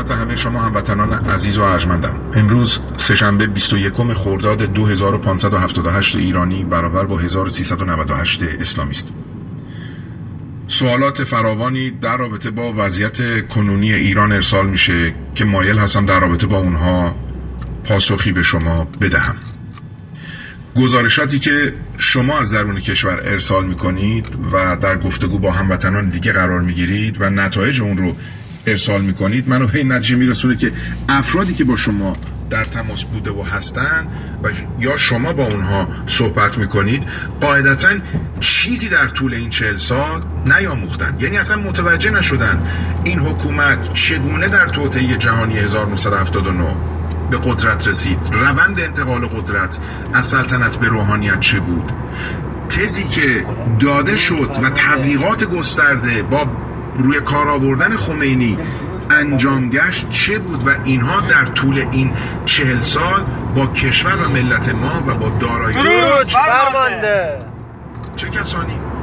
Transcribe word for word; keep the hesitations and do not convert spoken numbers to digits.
خدمت همه شما هموطنان عزیز و ارجمندم. امروز سه‌شنبه بیست و یکم خرداد دو هزار و پانصد و هفتاد و هشت ایرانی برابر با هزار و سیصد و نود و هشت اسلامی است. سوالات فراوانی در رابطه با وضعیت کنونی ایران ارسال میشه که مایل هستم در رابطه با اونها پاسخی به شما بدهم. گزارشاتی که شما از درون کشور ارسال میکنید و در گفتگو با هموطنان دیگه قرار میگیرید و نتایج اون رو ارسال میکنید منو به این نتیجه میرسونه که افرادی که با شما در تماس بوده و هستن و یا شما با اونها صحبت میکنید قاعدتاً چیزی در طول این چهل سال نیاموختن، یعنی اصلا متوجه نشدن این حکومت چگونه در توطئه جهانی هزار و نهصد و هفتاد و نه به قدرت رسید، روند انتقال قدرت از سلطنت به روحانیت چه بود، تزی که داده شد و تبلیغات گسترده با روی کار آوردن خمینی انجام گشت چه بود و اینها در طول این چهل سال با کشور و ملت ما و با دارایی درود فرمانده چه کسانی